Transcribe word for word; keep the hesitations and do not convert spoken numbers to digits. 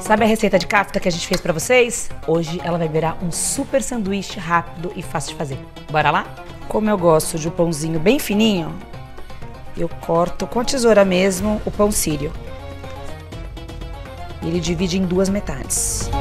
Sabe a receita de kafta que a gente fez pra vocês? Hoje ela vai virar um super sanduíche rápido e fácil de fazer. Bora lá? Como eu gosto de um pãozinho bem fininho, eu corto com a tesoura mesmo o pão sírio. E ele divide em duas metades.